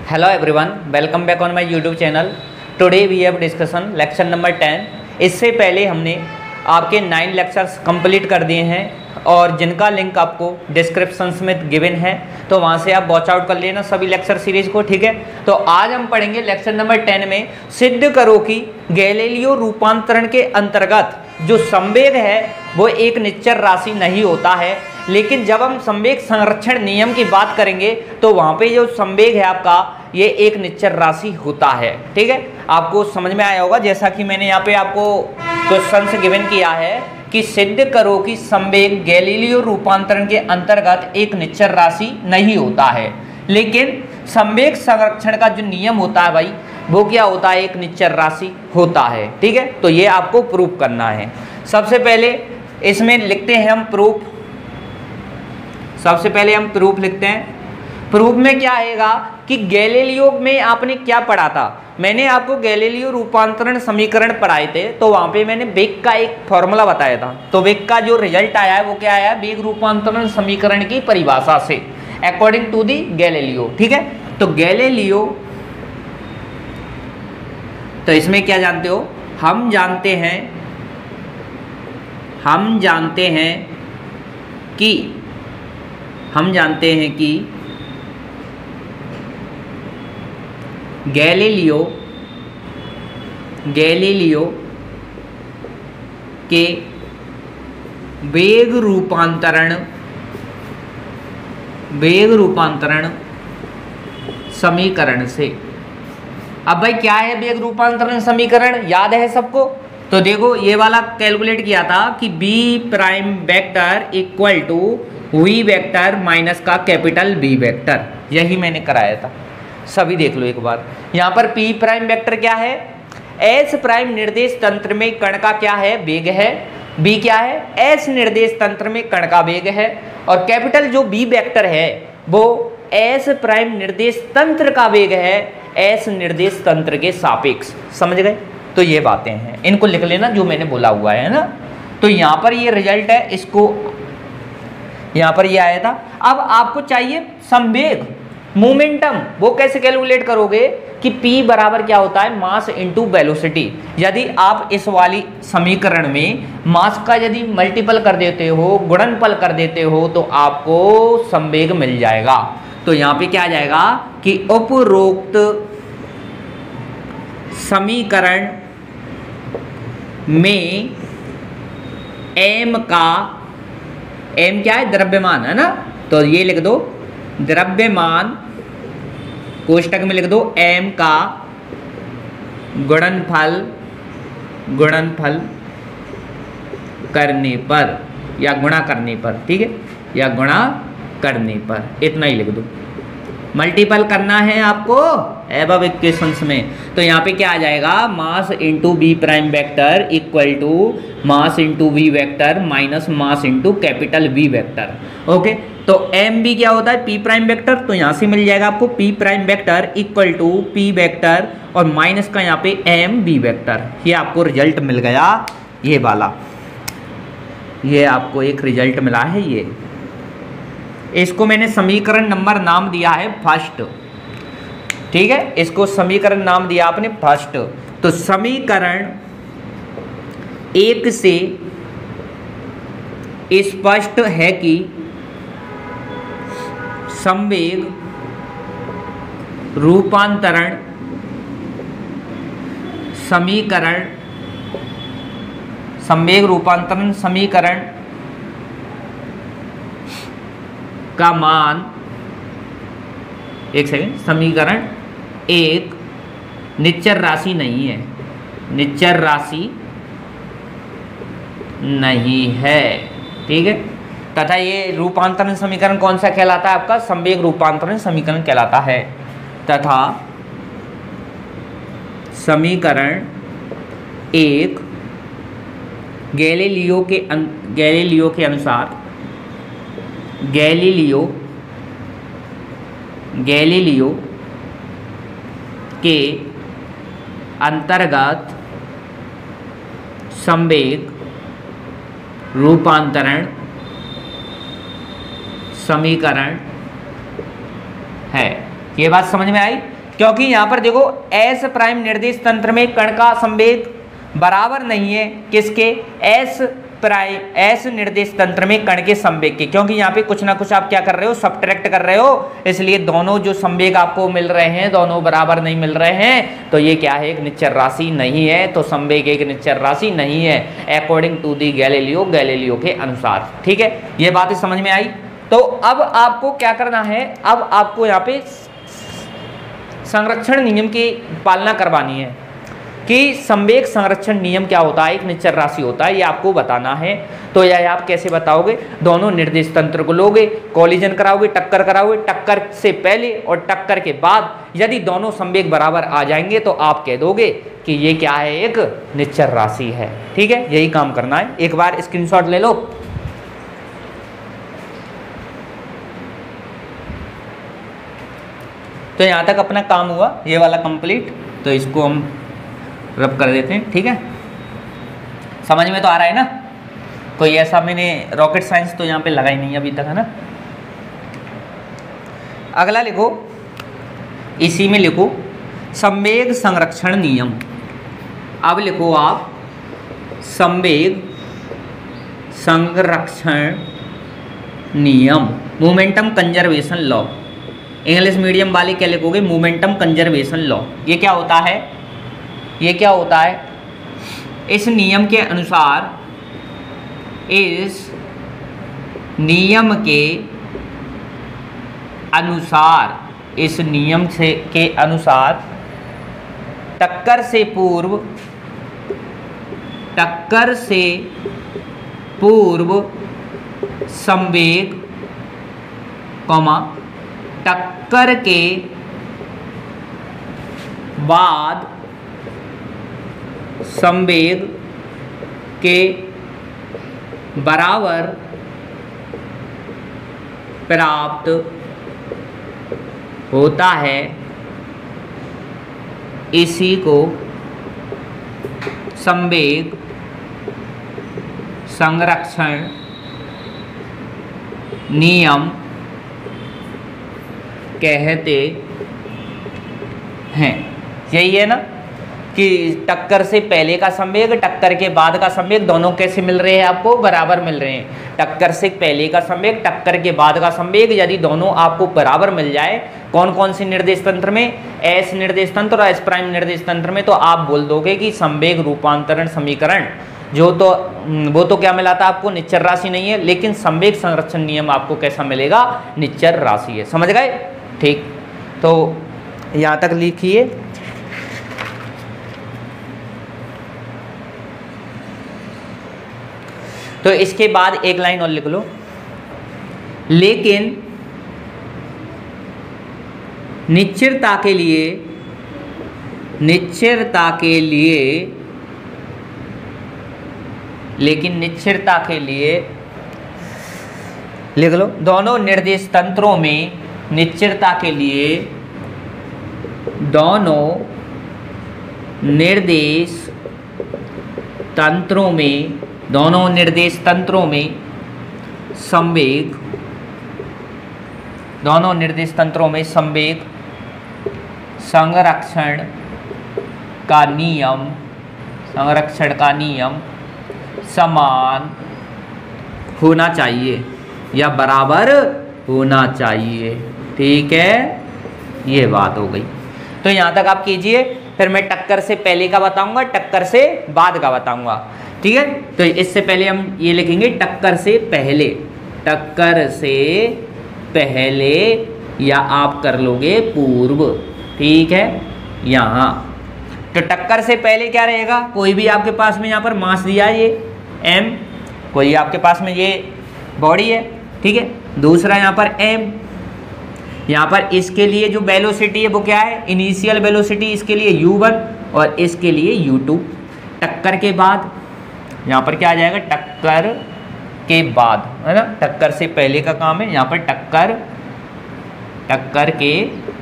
Hello everyone, welcome back on my YouTube channel. Today we have discussion lecture number 10। इससे पहले हमने आपके 9 lectures complete कर दिए हैं और जिनका लिंक आपको डिस्क्रिप्शन में गिवन है, तो वहाँ से आप वॉच आउट कर लेना सभी लेक्चर सीरीज को, ठीक है। तो आज हम पढ़ेंगे लेक्चर नंबर 10 में सिद्ध करो कि गैलीलियो रूपांतरण के अंतर्गत जो संवेग है वो एक निश्चर राशि नहीं होता है। लेकिन जब हम संवेग संरक्षण नियम की बात करेंगे तो वहाँ पे जो संवेग है आपका ये एक निश्चर राशि होता है, ठीक है। आपको समझ में आया होगा, जैसा कि मैंने यहाँ पे आपको क्वेश्चन से गिवन किया है कि सिद्ध करो कि संवेग गैलीलियो रूपांतरण के अंतर्गत एक निश्चर राशि नहीं होता है। लेकिन संवेग संरक्षण का जो नियम होता है भाई, वो क्या होता है, एक निश्चर राशि होता है, ठीक है। तो ये आपको प्रूफ करना है। सबसे पहले इसमें लिखते हैं हम प्रूफ। सबसे पहले हम प्रूफ लिखते हैं। प्रूफ में क्या आएगा कि गैलीलियो में आपने क्या पढ़ा था, मैंने आपको गैलीलियो रूपांतरण समीकरण पढ़ाए थे, तो वहां पे मैंने वेग का एक फॉर्मूला बताया था। तो वेग का जो रिजल्ट आया है वो क्या आया, वेग रूपांतरण समीकरण की परिभाषा से अकॉर्डिंग टू दी गैलीलियो, ठीक है। तो गैलीलियो, तो इसमें क्या जानते हो, हम जानते हैं कि गैलीलियो के वेग रूपांतरण समीकरण से। अब भाई क्या है वेग रूपांतरण समीकरण, याद है सबको? तो देखो ये वाला कैलकुलेट किया था कि B prime vector equal to V vector minus का कैपिटल बी वेक्टर, यही मैंने कराया था। सभी देख लो एक बार। यहाँ पर पी प्राइम वेक्टर क्या है, एस प्राइम निर्देश तंत्र में कण का क्या है, वेग है। बी क्या है, एस निर्देश तंत्र में कण का वेग है। और कैपिटल जो बी वेक्टर है वो एस प्राइम निर्देश तंत्र का वेग है, एस निर्देश तंत्र के सापेक्ष। समझ गए? तो ये बातें हैं, इनको लिख लेना जो मैंने बोला हुआ है ना। तो यहाँ पर ये रिजल्ट है, इसको यहाँ पर ये आया था। अब आपको चाहिए संवेग, मोमेंटम। वो कैसे कैलकुलेट करोगे कि P बराबर क्या होता है, मास इनटू वेलोसिटी। यदि आप इस वाली समीकरण में मास का यदि मल्टीपल कर देते हो, गुणनफल कर देते हो, तो आपको संवेग मिल जाएगा। तो यहाँ पे क्या आ जाएगा कि उपरोक्त समीकरण में m का, m क्या है, द्रव्यमान है ना। तो ये लिख दो द्रव्यमान, कोष्टक में लिख दो m का गुणनफल करने पर या गुणा करने पर, ठीक है, या गुणा करने पर, इतना ही लिख दो। मल्टीपल करना है आपको एबव इक्वेशंस में। तो यहाँ पे क्या आ जाएगा, mass into B prime vector equal to mass into V vector minus mass into capital V vector. Okay, तो एम बी क्या होता है, पी प्राइम वेक्टर। तो यहाँ से मिल जाएगा आपको P prime vector equal to P vector और माइनस का यहाँ पे एम बी वेक्टर। ये आपको रिजल्ट मिल गया, ये वाला, ये आपको एक रिजल्ट मिला है। ये इसको मैंने समीकरण नंबर नाम दिया है फर्स्ट, ठीक है। इसको समीकरण नाम दिया आपने फर्स्ट। तो समीकरण 1 से स्पष्ट है कि संवेग रूपांतरण समीकरण का मान, एक सेकेंड, समीकरण एक निश्चर राशि नहीं है, निश्चर राशि नहीं है, ठीक है। तथा ये रूपांतरण समीकरण कौन सा कहलाता है, आपका संवेग रूपांतरण समीकरण कहलाता है। तथा समीकरण एक गैलीलियो के अनुसार गैलीलियो के अंतर्गत संवेग रूपांतरण समीकरण है। ये बात समझ में आई? क्योंकि यहाँ पर देखो एस प्राइम निर्देश तंत्र में कण का संवेग बराबर नहीं है किसके, एस निर्देश तंत्र में कण के संवेग के, क्योंकि यहाँ पे कुछ ना कुछ आप क्या कर रहे हो, सब्ट्रैक्ट कर रहे हो, इसलिए दोनों जो संवेग आपको मिल रहे हैं दोनों बराबर नहीं मिल रहे हैं, तो ये क्या है, एक निश्चर राशि नहीं है, तो संवेग एक निश्चर राशि नहीं है अकॉर्डिंग टू दी गैलीलियो के अनुसार। ठीक है, ये बात समझ में आई। तो अब आपको क्या करना है, अब आपको यहाँ पे संरक्षण नियम की पालना करवानी है कि संवेग संरक्षण नियम क्या होता है, एक निश्चर राशि होता है, ये आपको बताना है। तो यह आप कैसे बताओगे, दोनों निर्देश तंत्र को लोगे, कॉलिजन कराओगे, टक्कर कराओगे, टक्कर से पहले और टक्कर के बाद यदि दोनों संवेग बराबर आ जाएंगे तो आप कह दोगे कि ये क्या है, एक निश्चर राशि है। ठीक है, यही काम करना है। एक बार स्क्रीनशॉट ले लो। तो यहाँ तक अपना काम हुआ, ये वाला कंप्लीट, तो इसको हम रब कर देते हैं। ठीक है, समझ में तो आ रहा है ना, कोई ऐसा मैंने रॉकेट साइंस तो यहाँ पे लगा ही नहीं अभी तक, है ना। अगला लिखो, इसी में लिखो संवेग संरक्षण नियम। अब लिखो आप संवेग संरक्षण नियम, momentum conservation law. English medium वाले क्या लिखोगे, मोमेंटम कंजर्वेशन लॉ। ये क्या होता है, ये क्या होता है, इस नियम के अनुसार, इस नियम के अनुसार, इस नियम से के अनुसार टक्कर से पूर्व संवेग, टक्कर के बाद संवेग के बराबर प्राप्त होता है, इसी को संवेग संरक्षण नियम कहते हैं। यही है ना कि टक्कर से पहले का संवेग, टक्कर के बाद का संवेग दोनों कैसे मिल रहे हैं, आपको बराबर मिल रहे हैं। टक्कर से पहले का संवेग, टक्कर के बाद का संवेग यदि दोनों आपको बराबर मिल जाए, कौन कौन से निर्देश तंत्र में, एस निर्देश तंत्र और एस प्राइम निर्देश तंत्र में, तो आप बोल दोगे कि संवेग रूपांतरण समीकरण जो तो वो तो क्या मिला था आपको, निश्चर राशि नहीं है, लेकिन संवेग संरक्षण नियम आपको कैसा मिलेगा, निश्चर राशि है। समझ गए? ठीक, तो यहाँ तक लिखिए। तो इसके बाद एक लाइन और लिख लो, लेकिन निश्चिरता के लिए लिख लो, दोनों निर्देश तंत्रों में, निश्चिरता के लिए दोनों निर्देश तंत्रों में संवेग, दोनों निर्देश तंत्रों में संवेग संरक्षण का नियम समान होना चाहिए या बराबर होना चाहिए। ठीक है, ये बात हो गई। तो यहाँ तक आप कीजिए, फिर मैं टक्कर से पहले का बताऊंगा, टक्कर से बाद का बताऊंगा। ठीक है, तो इससे पहले हम ये लिखेंगे टक्कर से पहले, या आप कर लोगे पूर्व। ठीक है, यहाँ तो टक्कर से पहले क्या रहेगा, कोई भी आपके पास में यहाँ पर मास दिया है ये m, कोई आपके पास में ये बॉडी है। ठीक है, दूसरा यहाँ पर m, यहाँ पर इसके लिए जो वेलोसिटी है वो क्या है, इनिशियल वेलोसिटी, इसके लिए u1 और इसके लिए u2। टक्कर के बाद यहाँ पर क्या आ जाएगा, टक्कर के बाद, है ना, टक्कर से पहले का काम है, यहाँ पर टक्कर के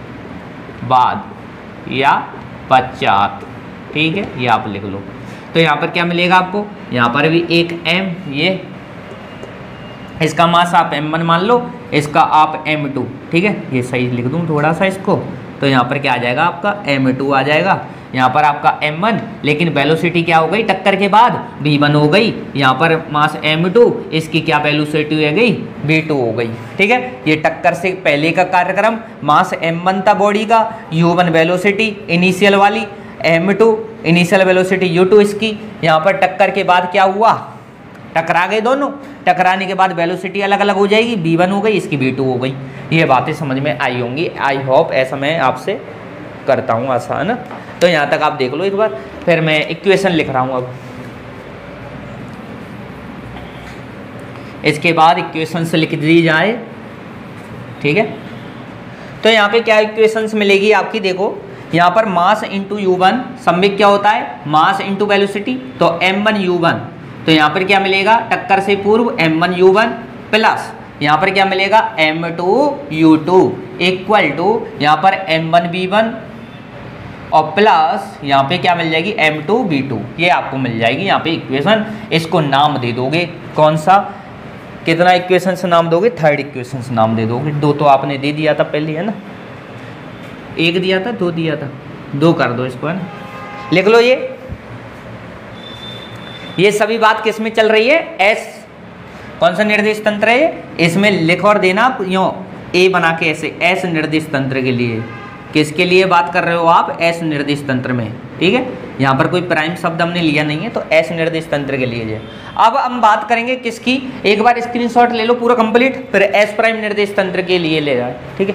बाद या पश्चात। ठीक है, ये आप लिख लो। तो यहाँ पर क्या मिलेगा आपको, यहाँ पर भी एक m, ये इसका मास आप m1 मान लो, इसका आप m2, ठीक है, ये सही लिख दूँ थोड़ा सा इसको, तो यहाँ पर क्या आ जाएगा आपका m2 आ जाएगा, यहाँ पर आपका m1, लेकिन वेलोसिटी क्या हो गई टक्कर के बाद v1 हो गई, यहाँ पर मास m2, इसकी क्या वेलोसिटी हो गई v2 हो गई, ठीक है। ये टक्कर से पहले का कार्यक्रम, मास m1 था बॉडी का, u1 वेलोसिटी इनिशियल वाली, m2 इनिशियल वेलोसिटी u2 इसकी, यहाँ पर टक्कर के बाद क्या हुआ, टकरा गए दोनों, टकराने के बाद वेलोसिटी अलग अलग हो जाएगी, v1 हो गई, इसकी v2 हो गई। ये बातें समझ में आई होंगी, आई होप, ऐसा मैं आपसे करता हूँ आसान। तो यहाँ तक आप देख लो एक बार, फिर मैं इक्वेशन लिख रहा हूँ अब। इसके बाद इक्वेशन से लिख दी जाए, ठीक है। तो यहाँ पे क्या इक्वेशंस मिलेगी आपकी, देखो यहाँ पर मास इंटू u1, सम्मिक क्या होता है, मास इंटू वेलोसिटी, तो m1 u1, तो यहाँ पर क्या मिलेगा टक्कर से पूर्व m1 u1 प्लस यहाँ पर क्या मिलेगा m2 u2 इक्वल टू यहाँ पर m1 v1 और प्लस यहाँ पे क्या मिल जाएगी m2 v2, ये आपको मिल जाएगी यहाँ पे इक्वेशन। इसको नाम दे दोगे, कौन सा, कितना इक्वेशन से नाम दोगे, थर्ड इक्वेशन से नाम दे दोगे। दो तो आपने दे दिया था पहले, है ना, एक दिया था, दो दिया था, दो कर दो इसको, है ना, लिख लो। ये सभी बात किस में चल रही है, एस, कौन सा निर्देश तंत्र है, इसमें लिख और देना यूँ ए बना के ऐसे, एस निर्देश तंत्र के लिए। किसके लिए बात कर रहे हो आप, एस निर्देश तंत्र में, ठीक है। यहाँ पर कोई प्राइम शब्द हमने लिया नहीं है, तो एस निर्देश तंत्र के लिए है। अब हम बात करेंगे किसकी, एक बार स्क्रीनशॉट ले लो पूरा कंप्लीट, फिर एस प्राइम निर्देश तंत्र के लिए ले जाए, ठीक है।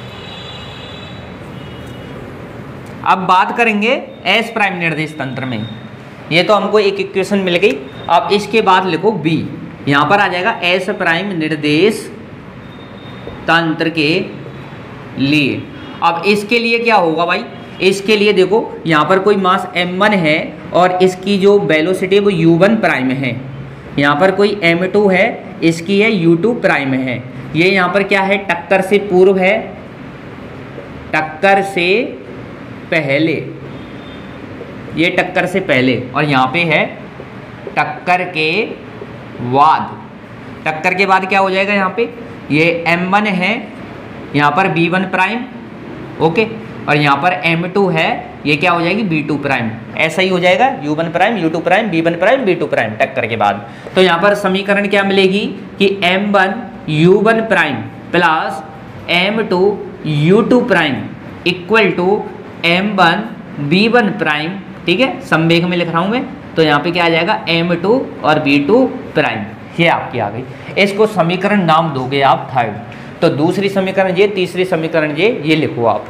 अब बात करेंगे एस प्राइम निर्देश तंत्र में, ये तो हमको एक इक्वेशन मिल गई। अब इसके बाद लिखो बी, यहाँ पर आ जाएगा एस प्राइम निर्देश तंत्र के लिए। अब इसके लिए क्या होगा भाई, इसके लिए देखो यहाँ पर कोई मास m1 है और इसकी जो वेलोसिटी है वो u1 प्राइम है, यहाँ पर कोई m2 है, इसकी है u2 प्राइम है। ये यहाँ पर क्या है, टक्कर से पूर्व है, टक्कर से पहले, ये टक्कर से पहले, और यहाँ पे है टक्कर के बाद। टक्कर के बाद क्या हो जाएगा, यहाँ पे ये m1 है, यहाँ पर v1 प्राइम, ओके, और यहाँ पर m2 है, ये क्या हो जाएगी v2 प्राइम, ऐसा ही हो जाएगा u1 prime, u2 prime, v1 prime, v2 prime टक्कर के बाद। तो यहाँ पर समीकरण क्या मिलेगी कि m1 u1 prime plus m2 u2 prime equal to m1 v1 prime, ठीक है, संवेग में लिख रहा हूँ मैं, तो यहाँ पे क्या आ जाएगा m2 और v2 प्राइम, ये आपकी आ गई। इसको समीकरण नाम दोगे आप थर्ड। तो दूसरी समीकरण ये, तीसरी समीकरण ये लिखो आप।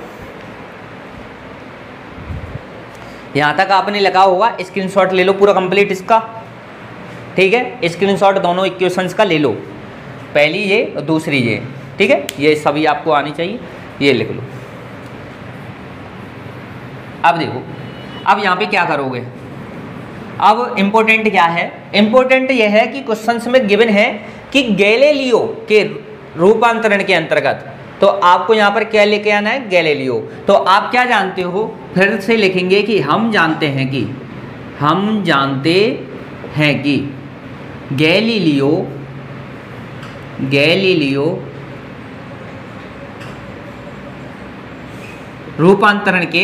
यहाँ तक आपने लगा होगा, स्क्रीनशॉट ले लो पूरा कंप्लीट इसका, ठीक है, स्क्रीनशॉट दोनों इक्वेशंस का ले लो, पहली ये और दूसरी ये, ठीक है, ये सभी आपको आनी चाहिए, ये लिख लो। अब देखो, अब यहाँ पे क्या करोगे, अब इम्पोर्टेंट क्या है, इम्पोर्टेंट यह है कि क्वेश्चंस में गिवन है कि गैलीलियो के रूपांतरण के अंतर्गत, तो आपको यहाँ पर क्या लेके आना है, गैलीलियो। तो आप क्या जानते हो, फिर से लिखेंगे कि हम जानते हैं कि गैलीलियो रूपांतरण के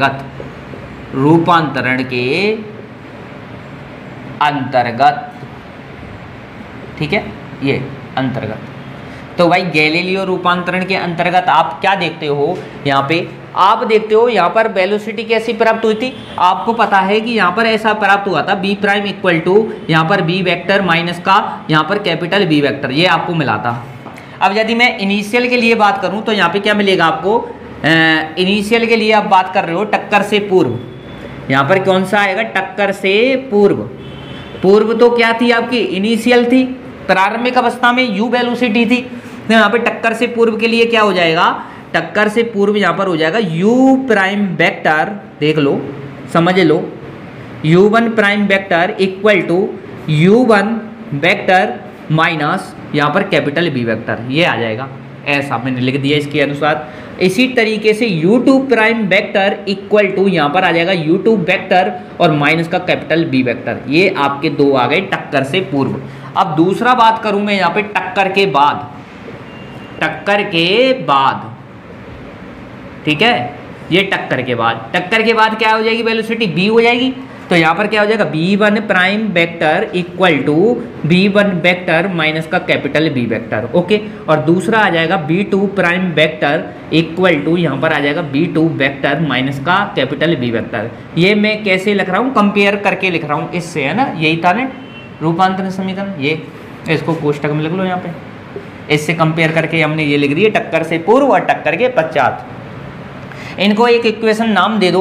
अंतर्गत, ठीक है, ये अंतर्गत। तो भाई गैलीलियो रूपांतरण के अंतर्गत आप क्या देखते हो, यहाँ पे आप देखते हो यहाँ पर वेलोसिटी कैसी प्राप्त हुई थी, आपको पता है कि यहाँ पर ऐसा प्राप्त हुआ था बी प्राइम इक्वल टू यहाँ पर बी वेक्टर माइनस का यहाँ पर कैपिटल बी वेक्टर, ये आपको मिला था। अब यदि मैं इनिशियल के लिए बात करूँ तो यहाँ पे क्या मिलेगा आपको, इनिशियल के लिए आप बात कर रहे हो टक्कर से पूर्व, यहाँ पर कौन सा आएगा, टक्कर से पूर्व तो क्या थी आपकी, इनिशियल थी, प्रारंभिक अवस्था में u वेलोसिटी थी। तो यहाँ पे टक्कर से पूर्व के लिए क्या हो जाएगा, टक्कर से पूर्व यहाँ पर हो जाएगा u प्राइम वेक्टर, देख लो समझ लो, u1 prime vector equal to u1 vector minus यहाँ पर कैपिटल B वेक्टर, ये आ जाएगा, ऐसा मैंने लिख दिया इसके अनुसार। इसी तरीके से u2 prime vector equal to यहाँ पर आ जाएगा u2 वेक्टर और माइनस का कैपिटल B वेक्टर, ये आपके दो आ गए टक्कर से पूर्व। अब दूसरा बात करूँ मैं यहाँ पे टक्कर के बाद, टक्कर के बाद, ठीक है, ये टक्कर के बाद क्या हो जाएगी, वेलोसिटी v हो जाएगी। तो यहाँ पर क्या हो जाएगा, v1 prime vector equal to v1 vector minus का कैपिटल B वेक्टर, ओके। और दूसरा आ जाएगा v2 prime vector equal to, यहाँ पर आ जाएगा v2 वेक्टर माइनस का कैपिटल B वेक्टर। ये मैं कैसे लिख रहा हूँ, कंपेयर करके लिख रहा हूँ इससे, है ना, यही था ना रूपांतरण समीकरण। ये इसको कोष्टक में लिख लो यहाँ पे, इससे कंपेयर करके हमने ये लिख दिया, टक्कर से पूर्व और टक्कर के पश्चात। इनको एक इक्वेशन नाम दे दो,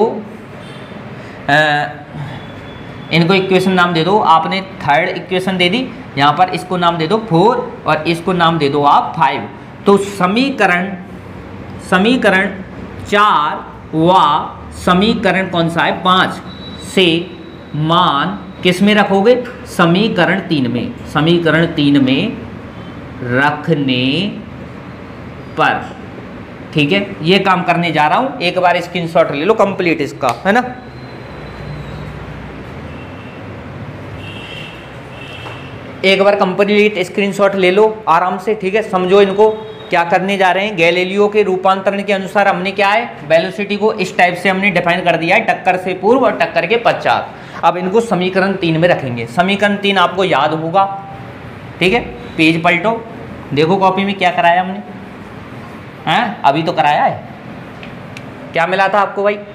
इनको इक्वेशन नाम दे दो। आपने थर्ड इक्वेशन दे दी, यहाँ पर इसको नाम दे दो 4 और इसको नाम दे दो आप 5। तो समीकरण 4 व समीकरण कौन सा है 5 से मान किस में रखोगे, समीकरण 3 में, समीकरण 3 में रखने पर, ठीक है। ये काम करने जा रहा हूं, एक बार स्क्रीनशॉट ले लो कंप्लीट इसका, है ना। एक बार कंप्लीट स्क्रीनशॉट ले लो आराम से, ठीक है। समझो इनको क्या करने जा रहे हैं। गैलीलियो के रूपांतरण के अनुसार हमने क्या है, वेलोसिटी को इस टाइप से हमने डिफाइन कर दिया है, टक्कर से पूर्व और टक्कर के पश्चात। अब इनको समीकरण 3 में रखेंगे। समीकरण 3 आपको याद होगा, ठीक है। पेज पलटो, देखो कॉपी में क्या कराया हमने, हैं, अभी तो कराया है। क्या मिला था आपको भाई,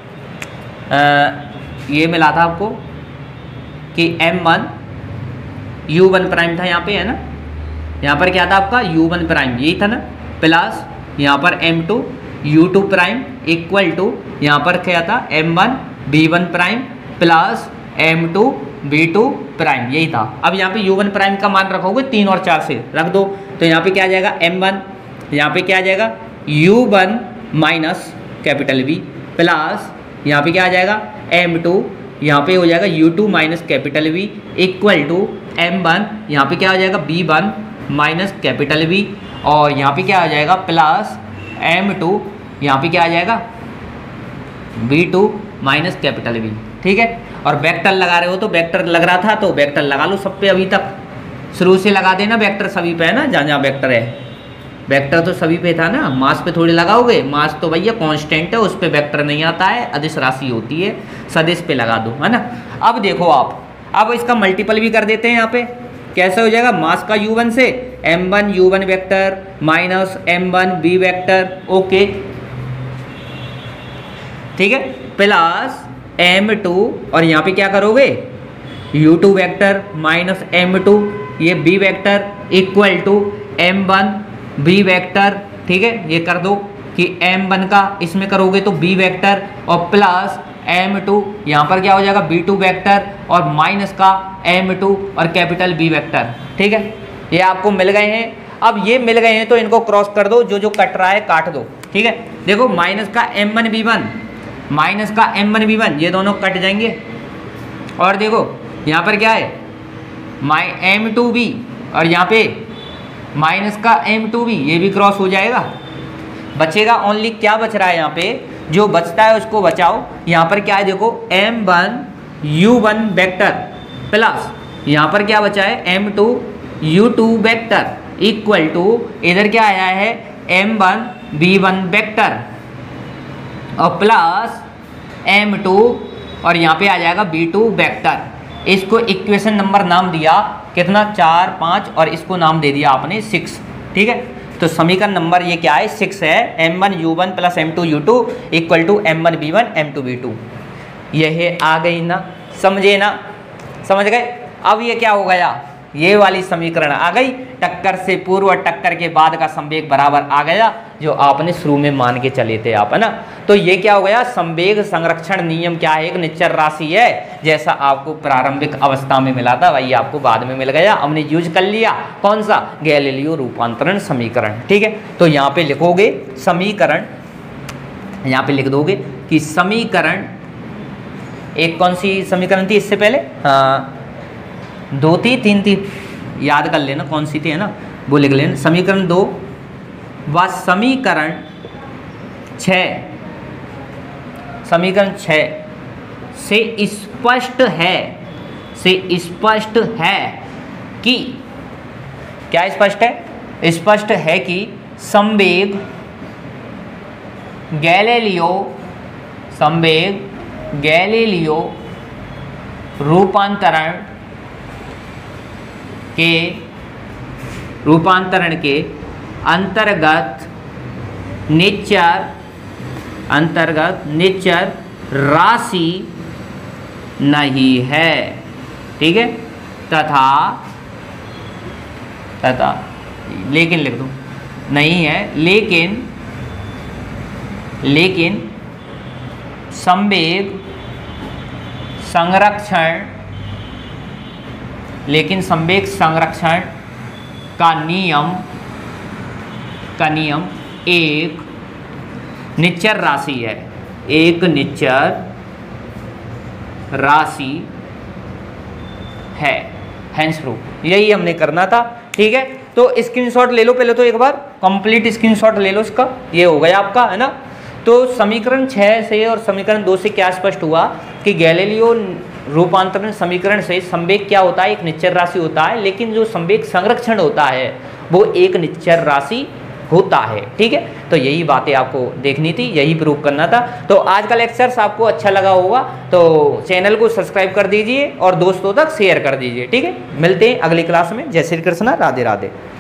ये मिला था आपको कि m1 u1 प्राइम था यहाँ पे, है ना। यहाँ पर क्या था आपका u1 प्राइम, यही था ना, प्लस यहाँ पर m2 u2 prime equal to यहाँ पर क्या था m1 v1 prime plus m2 v2 prime, यही था। अब यहाँ पे u1 प्राइम का मान रखोगे 3 और 4 से रख दो, तो यहाँ पे क्या आ जाएगा m1, यहाँ पे क्या आ जाएगा u1 minus capital V plus यहाँ पे क्या आ जाएगा m2, यहाँ पे हो जाएगा u2 minus capital V equal to m1, यहाँ पे क्या हो जाएगा v1 माइनस कैपिटल V, और यहाँ पे क्या आ जाएगा प्लस m2, यहाँ पे क्या आ जाएगा v2 माइनस कैपिटल V, ठीक है। और वेक्टर लगा रहे हो तो वेक्टर लग रहा था तो वेक्टर लगा लो सब पे, अभी तक शुरू से लगा देना वेक्टर सभी पे, है ना, जहाँ जहाँ वेक्टर है। वेक्टर तो सभी पे था ना, मास पे थोड़ी लगाओगे, मास तो भैया कांस्टेंट है, उस पे वेक्टर नहीं आता है, अदिश राशि होती है, सदिश पे लगा दो, है ना। अब देखो आप, अब इसका मल्टीपल भी कर देते हैं यहाँ पे, कैसे हो जाएगा, मास का u1 से m1 u1 vector minus m1 v vector, okay, ठीक है, प्लस m2 और यहाँ पे क्या करोगे u2 वेक्टर माइनस m2 ये b vector equal to m1 b vector, ठीक है। ये कर दो कि m1 का इसमें करोगे तो b वेक्टर और प्लस m2 यहाँ पर क्या हो जाएगा b2 वेक्टर और माइनस का m2 और कैपिटल B वेक्टर, ठीक है। ये आपको मिल गए हैं। अब ये मिल गए हैं तो इनको क्रॉस कर दो, जो जो कट रहा है काट दो, ठीक है। देखो माइनस का m1 v1 माइनस का m1 v1 ये दोनों कट जाएंगे, और देखो यहाँ पर क्या है m2v और यहाँ पे माइनस का m2v, ये भी क्रॉस हो जाएगा। बचेगा ओनली क्या बच रहा है यहाँ पे, जो बचता है उसको बचाओ। यहाँ पर क्या है देखो m1 u1 वेक्टर प्लस यहाँ पर क्या बचा है m2 u2 vector equal to इधर क्या आया है m1 v1 वेक्टर और प्लस m2 और यहाँ पे आ जाएगा v2 वेक्टर। इसको इक्वेशन नंबर नाम दिया कितना 4, 5 और इसको नाम दे दिया आपने 6, ठीक है। तो समीकरण नंबर ये क्या है 6 है, m1 u1 plus m2 u2 equal to m1 v1 m2 v2। यह आ गई ना, समझे ना, समझ गए। अब ये क्या हो गया, ये वाली समीकरण आ गई, टक्कर से पूर्व और टक्कर के बाद का संवेग बराबर आ गया, जो आपने शुरू में मान के चले थे आप, है ना। तो ये क्या हो गया, संवेग संरक्षण नियम क्या है, एक निश्चर राशि है, जैसा आपको प्रारंभिक अवस्था में मिला था वही आपको बाद में मिल गया, हमने यूज कर लिया। कौन सा, गैलीलियो रूपांतरण समीकरण, ठीक है। तो यहाँ पे लिखोगे समीकरण, यहाँ पे लिख दोगे कि समीकरण एक कौन सी समीकरण थी इससे पहले, हाँ 2 थी 3 थी, याद कर लेना कौन सी थी, है ना, वो लिख लेना। समीकरण 2 व समीकरण 6, समीकरण 6 से स्पष्ट है कि क्या स्पष्ट है, स्पष्ट है कि संवेग गैलीलियो रूपांतरण के अंतर्गत निश्चर राशि नहीं है। ठीक है, तथा लेकिन लिख दूं, नहीं है, लेकिन संवेग संरक्षण का नियम एक निश्चर राशि है, हैंस प्रूफ। यही हमने करना था। ठीक है, तो स्क्रीनशॉट ले लो पहले, तो एक बार कंप्लीट स्क्रीनशॉट ले लो इसका। ये हो गया आपका, है ना। तो समीकरण 6 से और समीकरण 2 से क्या स्पष्ट हुआ कि गैलीलियो रूपांतरण समीकरण से संवेग क्या होता है, एक निश्चर राशि होता है, लेकिन जो संवेग संरक्षण होता है वो एक निश्चर राशि होता है। ठीक है, तो यही बातें आपको देखनी थी, यही प्रूव करना था। तो आज का लेक्चर्स आपको अच्छा लगा होगा तो चैनल को सब्सक्राइब कर दीजिए और दोस्तों तक शेयर कर दीजिए। ठीक है, मिलते हैं अगली क्लास में। जय श्री कृष्ण, राधे राधे।